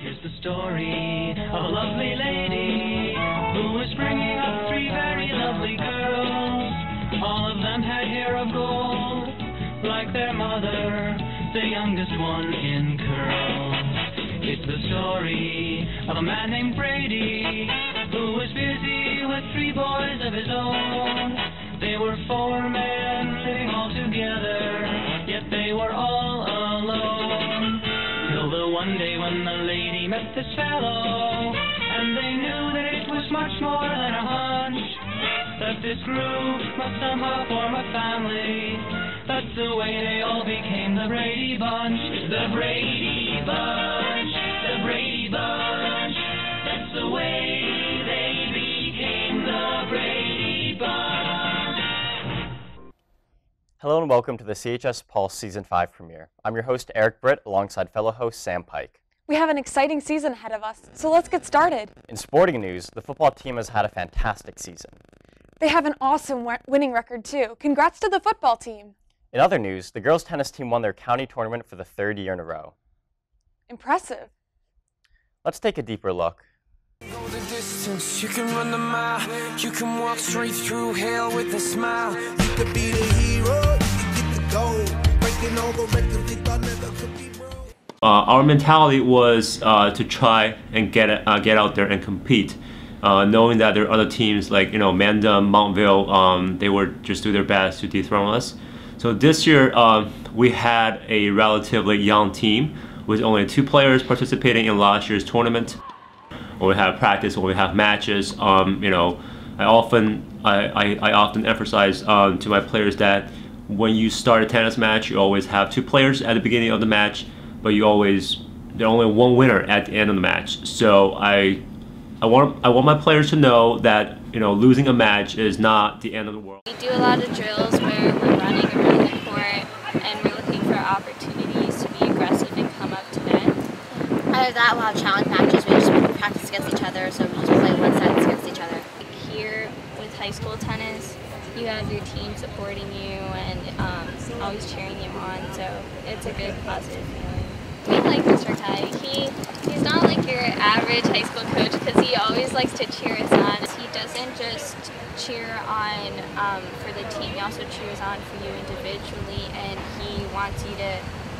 Here's the story of a lovely lady who was bringing up three very lovely girls. All of them had hair of gold, like their mother, the youngest one in curls. It's the story of a man named Brady who was busy with three boys of his own. They were four men living all together, yet they were all alone. Till the one day when the lady met this fellow, and they knew that it was much more than a hunch, that this group must somehow form a family. That's the way they all became the Brady Bunch. The Brady Bunch, the Brady Bunch. That's the way they became the Brady Bunch. Hello and welcome to the CHS Pulse Season 5 premiere. I'm your host Eric Britt alongside fellow host Sam Pike. We have an exciting season ahead of us, so let's get started. In sporting news, the football team has had a fantastic season. They have an awesome winning record too. Congrats to the football team. In other news, the girls tennis team won their county tournament for the third year in a row. Impressive. Let's take a deeper look. Go the distance, you can run the mile, you can walk straight through hell with a smile. You could be the hero, you can get the gold, breaking over records they thought never could be broke. Our mentality was to try and get out there and compete, knowing that there are other teams like Mandam, Montville, they were just do their best to dethrone us. So this year we had a relatively young team with only 2 players participating in last year's tournament. When we have practice, when we have matches, I often emphasize to my players that when you start a tennis match, you always have 2 players at the beginning of the match, but there's only one winner at the end of the match. So I want my players to know that losing a match is not the end of the world. We do a lot of drills where we're running around the court and we're looking for opportunities to be aggressive and come up to net. Other than that, we'll have challenge matches. We just practice against each other, so we just play one side against each other. Here with high school tennis, you have your team supporting you and always cheering you on, so it's a good positive feeling. We like Mr. Kai. He's not like your average high school coach because he always likes to cheer us on. He doesn't just cheer on for the team, he also cheers on for you individually, and he wants you to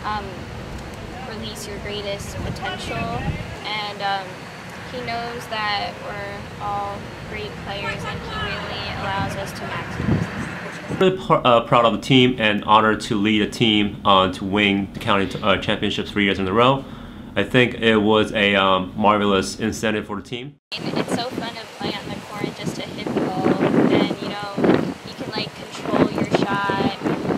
release your greatest potential, and he knows that we're all great players and he really allows us to maximize this. Really proud of the team and honored to lead a team to win the county championship 3 years in a row. I think it was a marvelous incentive for the team. It's so fun to play on the court just to hit the ball, and you can like control your shot,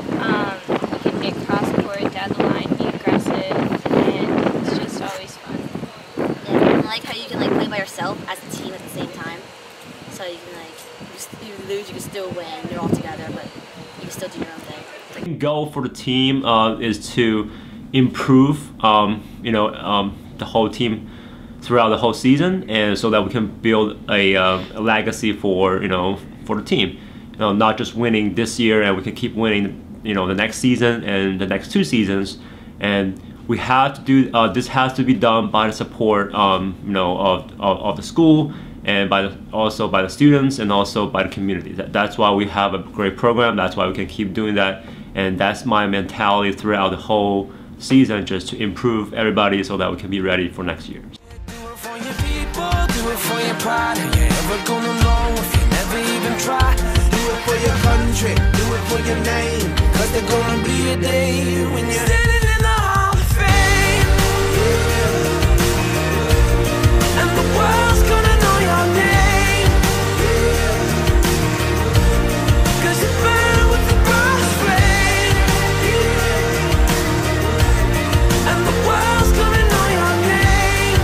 you can get cross court, down the line, be aggressive, and it's just always fun. Yeah, I like how you can play by yourself as a team at the same time. So you can you lose, you can still win, you're all together, but you can still do your own thing. The goal for the team is to improve the whole team throughout the whole season, and so that we can build a legacy for the team. Not just winning this year, and we can keep winning the next season and the next 2 seasons. And we have to do this has to be done by the support of the school, and also by the students, and also by the community. That's why we have a great program. That's why we can keep doing that, and that's my mentality throughout the whole season, just to improve everybody so that we can be ready for next year. Do it for your people, do it for your pride. Are you ever gonna know if you never even try? Do it for your country, do it for your name, 'cause there's gonna be a day when you're standing in the Hall of Fame, and the world's gonna know your name, 'cause you burn with the burst flame, and the world's gonna know your name,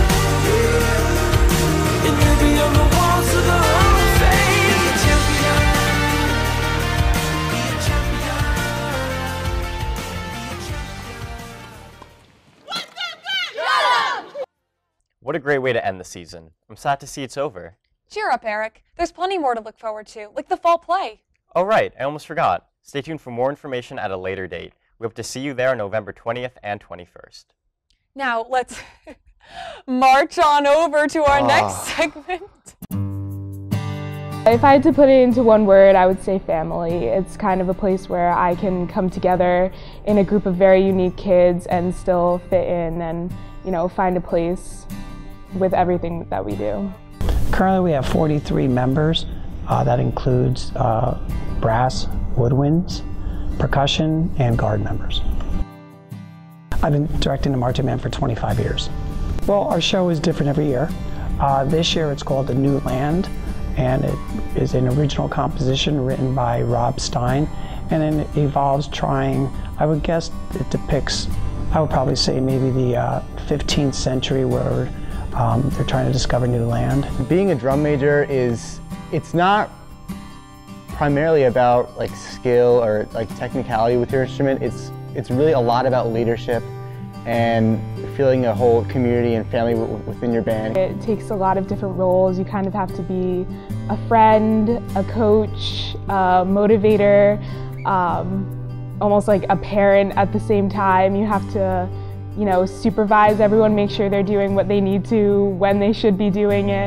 and you'll be on the walls of the Hall of Fame. Be a champion, be a champion, be a champion. What a great way to end the season. I'm sad to see it's over. Cheer up, Eric. There's plenty more to look forward to, like the fall play. Oh right, I almost forgot. Stay tuned for more information at a later date. We hope to see you there on November 20th and 21st. Now, let's March on over to our next segment. If I had to put it into one word, I would say family. It's kind of a place where I can come together in a group of very unique kids and still fit in and, you know, find a place with everything that we do. Currently we have 43 members. That includes brass, woodwinds, percussion, and guard members. I've been directing the marching band for 25 years. Well, our show is different every year. This year it's called The New Land, and it is an original composition written by Rob Stein, and it involves trying, I would guess it depicts, I would probably say maybe the 15th century where they're trying to discover new land. Being a drum major it's not primarily about like skill or like technicality with your instrument. It's really a lot about leadership and feeling a whole community and family within your band. It takes a lot of different roles. You kind of have to be a friend, a coach, a motivator, almost like a parent at the same time. You have to, you know, supervise everyone, make sure they're doing what they need to when they should be doing it,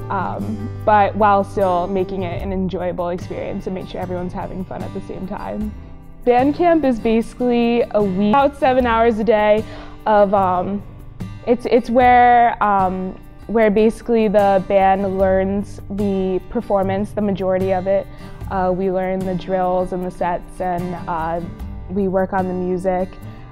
but while still making it an enjoyable experience and make sure everyone's having fun at the same time. Band camp is basically a week, about 7 hours a day of, it's where basically the band learns the performance, the majority of it. We learn the drills and the sets, and we work on the music.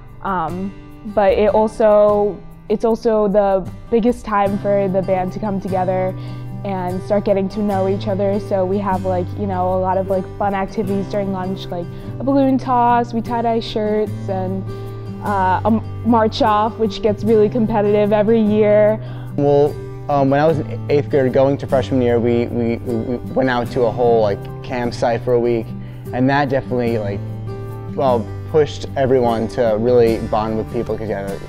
But it's also the biggest time for the band to come together and start getting to know each other. So we have, like, you know, a lot of like fun activities during lunch, like a balloon toss, we tie-dye shirts, and a march off, which gets really competitive every year. Well, when I was in 8th grade going to freshman year, we went out to a whole like campsite for a week, and that definitely like, well, pushed everyone to really bond with people together.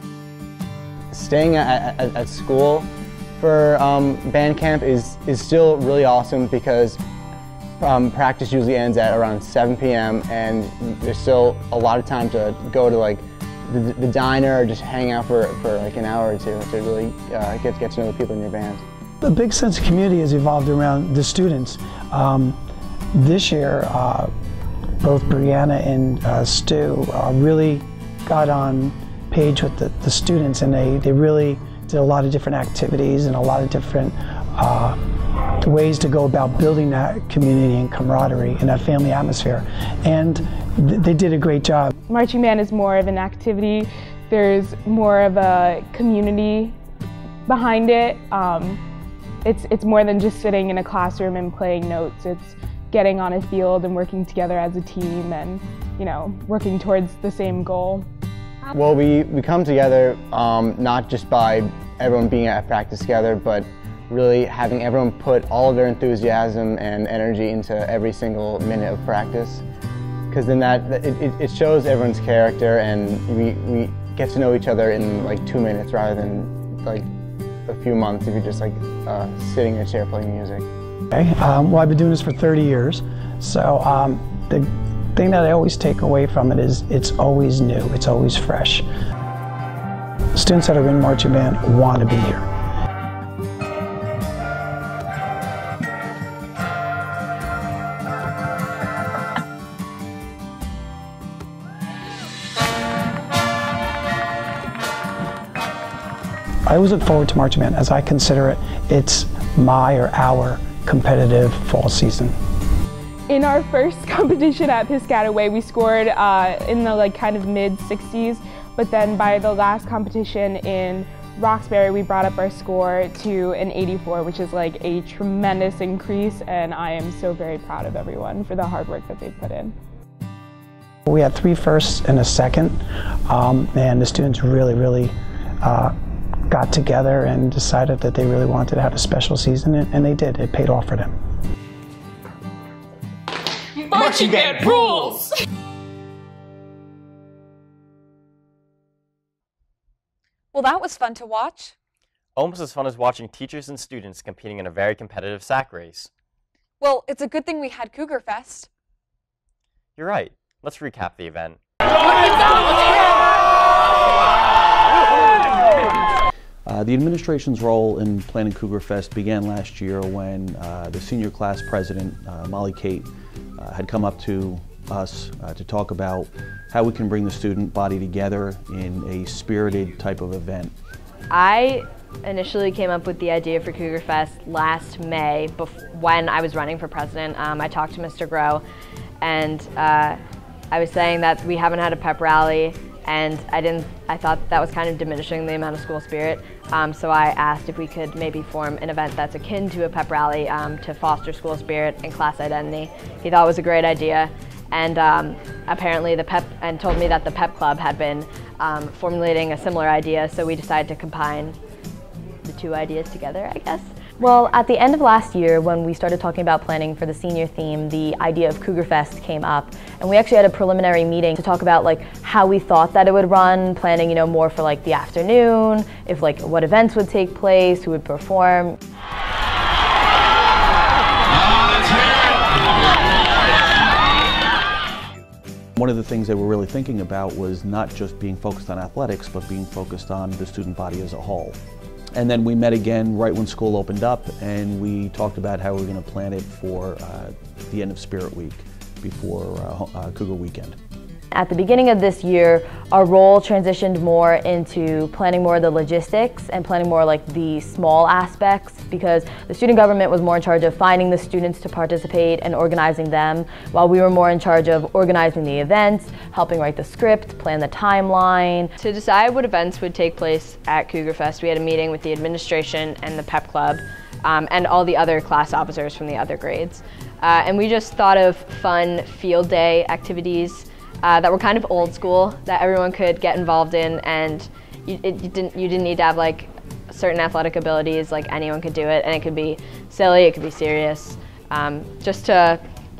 Staying at school for band camp is still really awesome because practice usually ends at around 7 p.m. and there's still a lot of time to go to like the diner or just hang out for like an hour or two to really get to know the people in your band. A big sense of community has evolved around the students. This year, both Brianna and Stu really got on page with the students, and they really did a lot of different activities and a lot of different ways to go about building that community and camaraderie and that family atmosphere. And they did a great job. Marching band is more of an activity. There's more of a community behind it. It's more than just sitting in a classroom and playing notes. It's getting on a field and working together as a team and, you know, working towards the same goal. Well, we come together not just by everyone being at practice together, but really having everyone put all of their enthusiasm and energy into every single minute of practice. Because then it shows everyone's character, and we get to know each other in like 2 minutes rather than like a few months if you're just like sitting in a chair playing music. Okay. Well, I've been doing this for 30 years, so the thing that I always take away from it is it's always new, it's always fresh. Students that are in marching band want to be here. I always look forward to marching band, as I consider it, it's my or our competitive fall season. In our first competition at Piscataway, we scored in the like kind of mid-60s, but then by the last competition in Roxbury, we brought up our score to an 84, which is like a tremendous increase, and I am so very proud of everyone for the hard work that they've put in. We had 3 firsts and a second, and the students really got together and decided that they really wanted to have a special season, and they did. It paid off for them. Marching band rules! Well, that was fun to watch. Almost as fun as watching teachers and students competing in a very competitive sack race. Well, it's a good thing we had Cougar Fest. You're right. Let's recap the event. The administration's role in planning Cougar Fest began last year when the senior class president, Molly Kate, had come up to us to talk about how we can bring the student body together in a spirited type of event. I initially came up with the idea for Cougar Fest last May when I was running for president. I talked to Mr. Groh, and I was saying that we haven't had a pep rally, and I thought that was kind of diminishing the amount of school spirit. So I asked if we could maybe form an event that's akin to a pep rally to foster school spirit and class identity. He thought it was a great idea, and apparently told me that the pep club had been formulating a similar idea, so we decided to combine the two ideas together, I guess. Well, at the end of last year, when we started talking about planning for the senior theme, the idea of Cougar Fest came up, and we actually had a preliminary meeting to talk about how we thought that it would run, planning, more for the afternoon, if what events would take place, who would perform. One of the things they were really thinking about was not just being focused on athletics, but being focused on the student body as a whole. And then we met again right when school opened up, and we talked about how we were going to plan it for the end of Spirit Week before Cougar Weekend. At the beginning of this year, our role transitioned more into planning more of the logistics and planning more the small aspects, because the student government was more in charge of finding the students to participate and organizing them, while we were more in charge of organizing the events, helping write the script, plan the timeline. To decide what events would take place at Cougar Fest, we had a meeting with the administration and the pep club and all the other class officers from the other grades. And we just thought of fun field day activities that were kind of old school, that everyone could get involved in, and you didn't need to have certain athletic abilities. Anyone could do it, and it could be silly, it could be serious, just to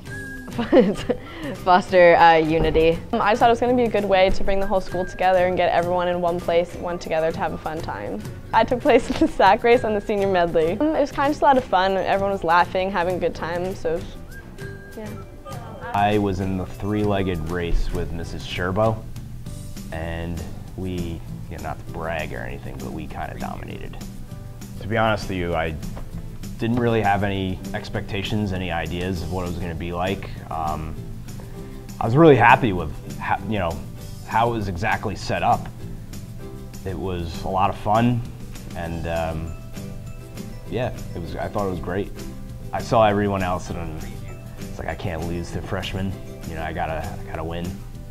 foster unity. I just thought it was going to be a good way to bring the whole school together and get everyone in one place, together to have a fun time. I took place in the sack race on the senior medley. It was kind of just a lot of fun. Everyone was laughing, having a good time, so yeah. I was in the three-legged race with Mrs. Sherbo, and we, not to brag or anything, but we kind of dominated. To be honest with you, I didn't really have any expectations, any ideas of what it was going to be like. I was really happy with how it was exactly set up. It was a lot of fun, and yeah, I thought it was great. I saw everyone else, and it's I can't lose to freshmen. I gotta win.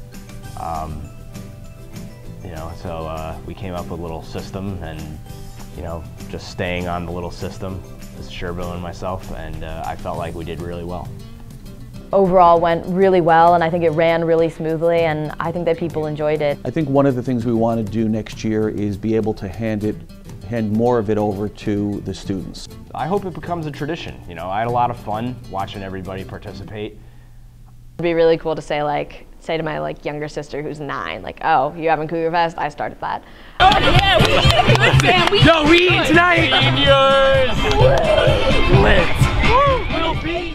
So we came up with a little system, and just staying on the little system, Mr. Sherbo and myself, and I felt like we did really well. Overall went really well, and I think it ran really smoothly, and I think that people enjoyed it. I think one of the things we want to do next year is be able to hand more of it over to the students. I hope it becomes a tradition. I had a lot of fun watching everybody participate. It'd be really cool to say to my younger sister who's 9, oh, you having Cougar Fest? I started that. Oh yeah, we eat tonight. We eat tonight. Seniors. We'll be.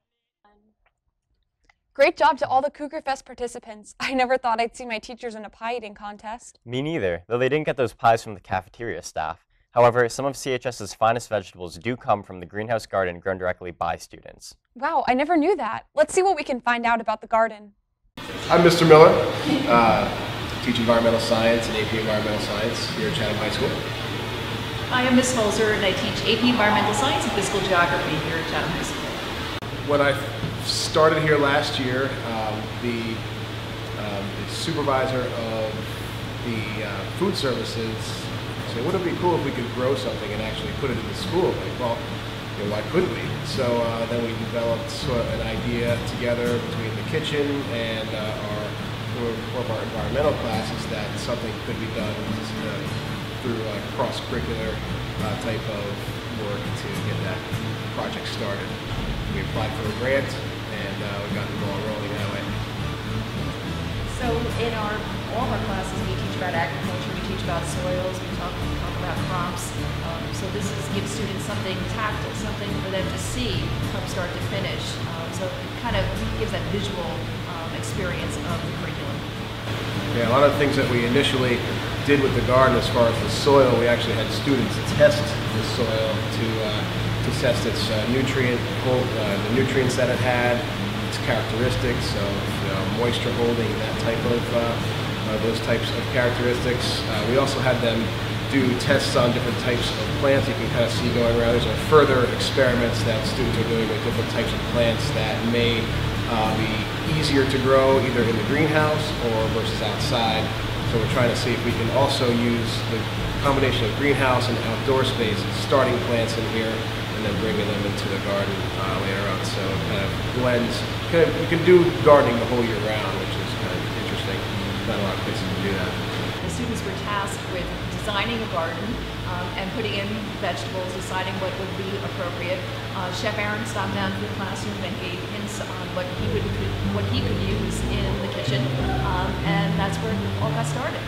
Great job to all the Cougar Fest participants. I never thought I'd see my teachers in a pie eating contest. Me neither, though they didn't get those pies from the cafeteria staff. However, some of CHS's finest vegetables do come from the greenhouse garden grown directly by students. Wow, I never knew that. Let's see what we can find out about the garden. I'm Mr. Miller. Teach environmental science and AP environmental science here at Chatham High School. I am Ms. Holzer, and I teach AP environmental science and physical geography here at Chatham High School. When I started here last year, the supervisor of the food services said, wouldn't it be cool if we could grow something and actually put it in the school? Well, why couldn't we? So then we developed an idea together between the kitchen and one of our environmental classes that something could be done through cross-curricular type of work to get that project started. We applied for a grant, and we got the ball rolling that way. So in all of our classes, we teach about agriculture, we teach about soils, we talk about crops. So this gives students something tactile, something for them to see from start to finish. So it kind of gives that visual experience of the curriculum. Yeah, a lot of the things that we initially did with the garden as far as the soil. We actually had students test the soil to test its the nutrients that it had, its characteristics of moisture holding, that type of those types of characteristics. We also had them do tests on different types of plants. You can kind of see going around. These are further experiments that students are doing with different types of plants that may be easier to grow either in the greenhouse or versus outside. So we're trying to see if we can also use the combination of greenhouse and outdoor space, starting plants in here and then bringing them into the garden later on. So it kind of blends. You can do gardening the whole year round, which is kind of interesting. Not a lot of places can do that. The students were tasked with designing a garden and putting in vegetables, deciding what would be appropriate. Chef Aaron stopped down to the classroom and gave hints on what he could use in the kitchen, and that's where it all got started.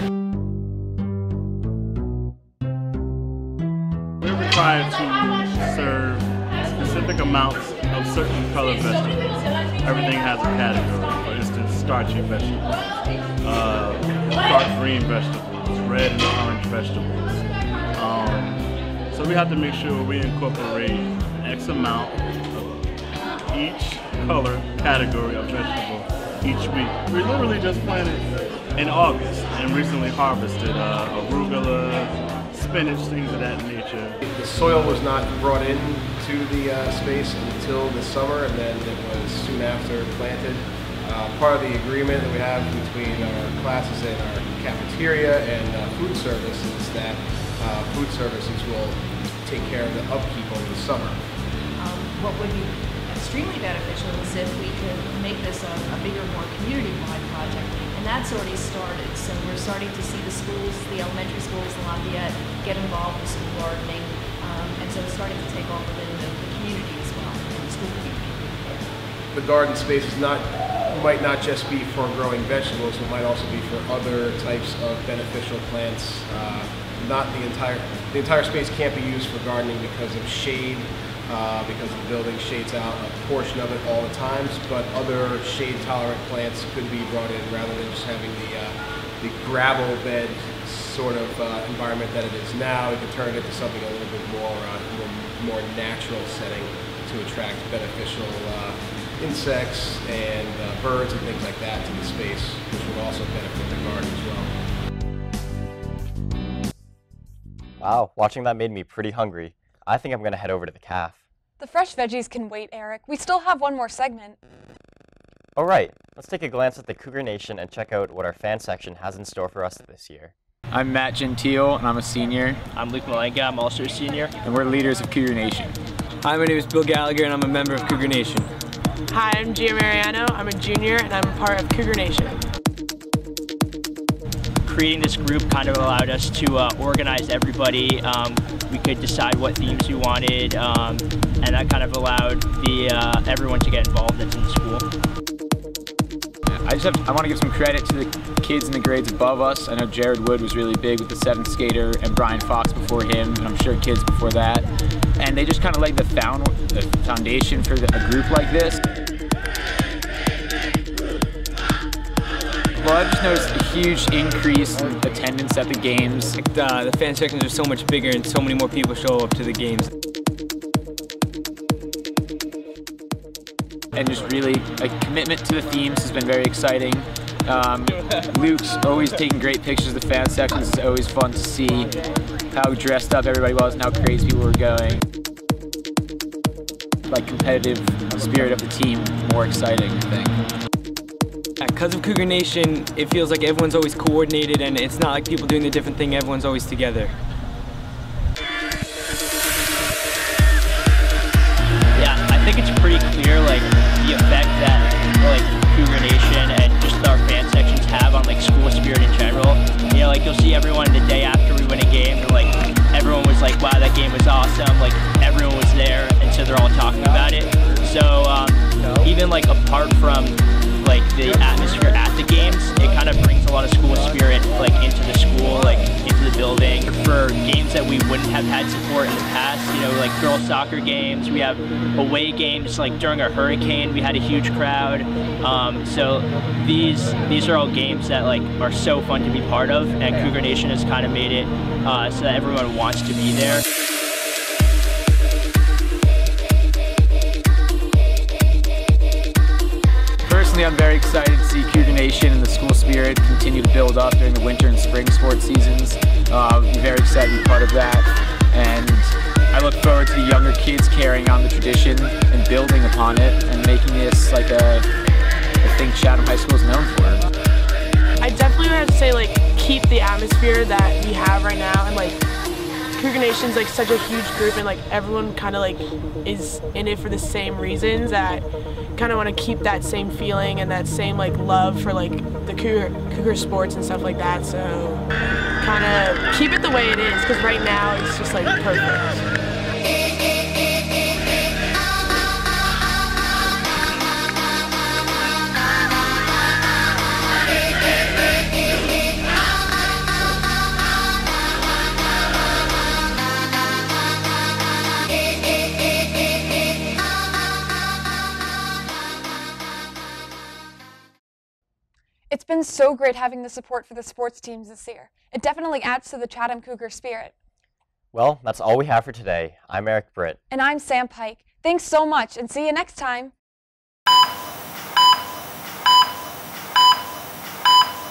We're required to serve specific amounts of certain colored vegetables. Everything has a category. For instance, starchy vegetables, dark green vegetables, red and orange vegetables. So we have to make sure we incorporate X amount of each color category of vegetable each week. We literally just planted in August and recently harvested arugula, spinach, things of that nature. The soil was not brought into the space until the summer, and then it was soon after planted. Part of the agreement that we have between our classes and our cafeteria and food service is that food services will take care of the upkeep over the summer. What would be extremely beneficial is if we could make this a bigger, more community-wide project, and that's already started. So we're starting to see the schools, the elementary schools in Lafayette, get involved with school gardening, and so it's starting to take off within the community as well, the school community. The garden space might not just be for growing vegetables, it might also be for other types of beneficial plants. Not the entire space can't be used for gardening because of shade, because the building shades out a portion of it all the times, but other shade-tolerant plants could be brought in rather than just having the gravel bed sort of environment that it is now. We could turn it into something a little bit more natural setting to attract beneficial insects and birds and things like that to the space, which would also benefit the garden as well. Wow, watching that made me pretty hungry. I think I'm going to head over to the caf. The fresh veggies can wait, Eric. We still have one more segment. All right, let's take a glance at the Cougar Nation and check out what our fan section has in store for us this year. I'm Matt Gentile, and I'm a senior. I'm Luke Malenka, I'm also a senior. And we're leaders of Cougar Nation. Hi, my name is Bill Gallagher, and I'm a member of Cougar Nation. Hi, I'm Gia Mariano. I'm a junior, and I'm a part of Cougar Nation. Creating this group kind of allowed us to organize everybody. We could decide what themes we wanted, and that kind of allowed everyone to get involved that's in the school. I want to give some credit to the kids in the grades above us. I know Jared Wood was really big with the 7th skater, and Brian Fox before him, and I'm sure kids before that. And they just kind of laid the foundation for a group like this. Well, I've just noticed a huge increase in attendance at the games. The fan sections are so much bigger and so many more people show up to the games. And just really a commitment to the themes has been very exciting. Luke's always taking great pictures of the fan sections. It's always fun to see how dressed up everybody was and how crazy people were going. Like competitive spirit of the team, more exciting, I think. Because of Cougar Nation, it feels like everyone's always coordinated and it's not like people doing a different thing, everyone's always together. Yeah, I think it's pretty clear, like, the effect that, like, Cougar Nation and just our fan sections have on, like, school spirit in general. You know, like, you'll see everyone the day after we win a game, and, like, everyone was like, wow, that game was awesome, like, everyone was there, and so they're all talking about it. So, even, like, apart from like the atmosphere at the games, it kind of brings a lot of school spirit like into the school, like into to the building for games that we wouldn't have had support in the past. You know, like girls soccer games. We have away games. Like during a hurricane, we had a huge crowd. So these are all games that like are so fun to be part of, and Cougar Nation has kind of made it so that everyone wants to be there. Personally, I'm very excited to see Cougar Nation and the school spirit continue to build up during the winter and spring sports seasons. I'm very excited to be part of that, and I look forward to the younger kids carrying on the tradition and building upon it and making this like a thing Chatham High School is known for. I definitely would have to say, like, keep the atmosphere that we have right now, and like Cougar Nation's like such a huge group, and like everyone kind of like is in it for the same reasons, that kind of want to keep that same feeling and that same like love for like the Cougar sports and stuff like that. So kind of keep it the way it is, because right now it's just like perfect. It's been so great having the support for the sports teams this year. It definitely adds to the Chatham Cougar spirit. Well, that's all we have for today. I'm Eric Britt. And I'm Sam Pike. Thanks so much, and see you next time.